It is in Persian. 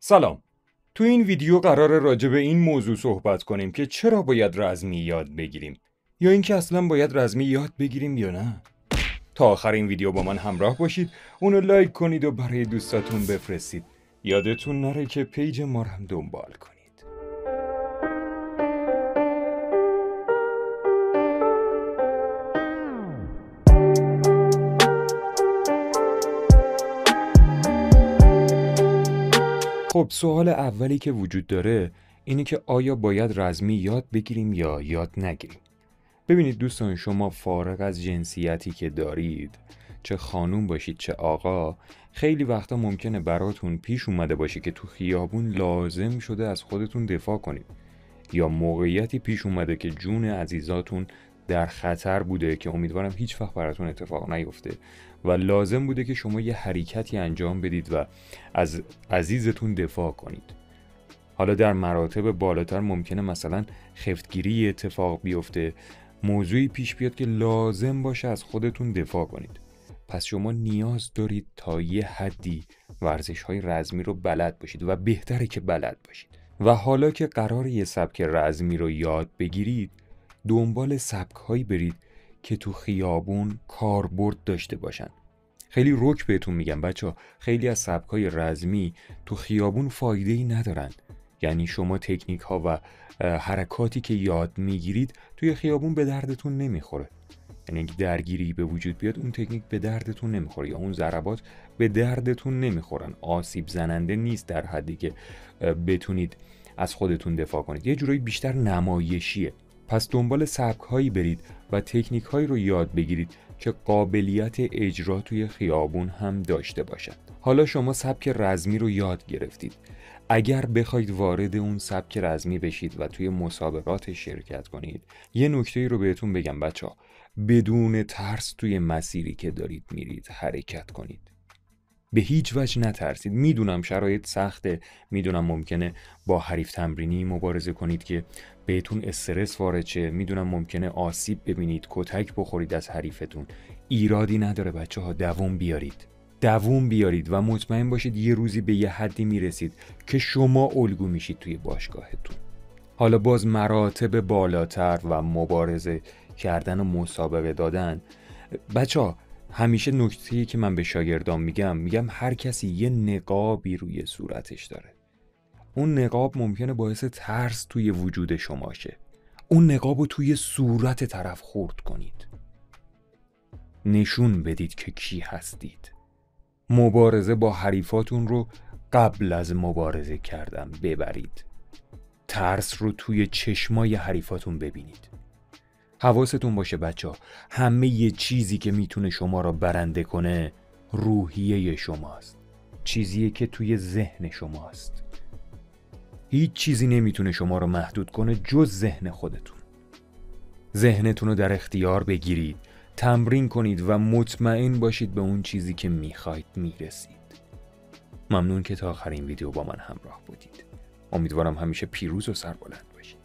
سلام. تو این ویدیو قراره راجع به این موضوع صحبت کنیم که چرا باید رزمی یاد بگیریم یا اینکه اصلا باید رزمی یاد بگیریم یا نه. تا آخر این ویدیو با من همراه باشید، اونو لایک کنید و برای دوستاتون بفرستید. یادتون نره که پیج ما رو هم دنبال کنید. خب سوال اولی که وجود داره اینه که آیا باید رزمی یاد بگیریم یا یاد نگیریم؟ ببینید دوستان، شما فارغ از جنسیتی که دارید، چه خانوم باشید چه آقا، خیلی وقتا ممکنه براتون پیش اومده باشه که تو خیابون لازم شده از خودتون دفاع کنید، یا موقعیتی پیش اومده که جون عزیزاتون در خطر بوده که امیدوارم هیچ وقت براتون اتفاق نیفته و لازم بوده که شما یه حرکتی انجام بدید و از عزیزتون دفاع کنید. حالا در مراتب بالاتر ممکنه مثلا خفتگیری اتفاق بیفته، موضوعی پیش بیاد که لازم باشه از خودتون دفاع کنید. پس شما نیاز دارید تا یه حدی ورزش‌های رزمی رو بلد باشید و بهتره که بلد باشید. و حالا که قراره یه سبک رزمی رو یاد بگیرید، دنبال سبک‌هایی برید که تو خیابون کاربرد داشته باشن. خیلی رک بهتون میگم بچه‌ها، خیلی از سبک‌های رزمی تو خیابون فایده‌ای ندارن. یعنی شما تکنیک‌ها و حرکاتی که یاد میگیرید توی خیابون به دردتون نمیخوره. یعنی اگه درگیری به وجود بیاد، اون تکنیک به دردتون نمیخوره یا اون ضربات به دردتون نمیخورن. آسیب زننده نیست در حدی که بتونید از خودتون دفاع کنید. یه جورایی بیشتر نمایشیه. پس دنبال سبک‌هایی برید و تکنیک‌هایی رو یاد بگیرید که قابلیت اجرا توی خیابون هم داشته باشد. حالا شما سبک رزمی رو یاد گرفتید. اگر بخواید وارد اون سبک رزمی بشید و توی مسابقات شرکت کنید، یه نکته‌ای رو بهتون بگم بچه‌ها، بدون ترس توی مسیری که دارید میرید حرکت کنید. به هیچ وجه نترسید. میدونم شرایط سخته، میدونم ممکنه با حریف تمرینی مبارزه کنید که بهتون استرس وارد شه، میدونم ممکنه آسیب ببینید، کتک بخورید از حریفتون. ایرادی نداره بچه‌ها، دووم بیارید و مطمئن باشید یه روزی به یه حدی میرسید که شما الگو میشید توی باشگاهتون. حالا باز مراتب بالاتر و مبارزه کردن و مسابقه دادن، بچه‌ها همیشه نکته‌ای که من به شاگردام میگم هر کسی یه نقابی روی صورتش داره. اون نقاب ممکنه باعث ترس توی وجود شما شه. اون نقابو توی صورت طرف خورد کنید. نشون بدید که کی هستید. مبارزه با حریفاتون رو قبل از مبارزه کردن ببرید. ترس رو توی چشمای حریفاتون ببینید. حواستون باشه بچه‌ها، همه یه چیزی که میتونه شما را برنده کنه روحیه شماست. چیزیه که توی ذهن شماست. هیچ چیزی نمیتونه شما را محدود کنه جز ذهن خودتون. ذهنتون رو در اختیار بگیرید، تمرین کنید و مطمئن باشید به اون چیزی که میخواید میرسید. ممنون که تا آخر این ویدیو با من همراه بودید. امیدوارم همیشه پیروز و سربلند باشید.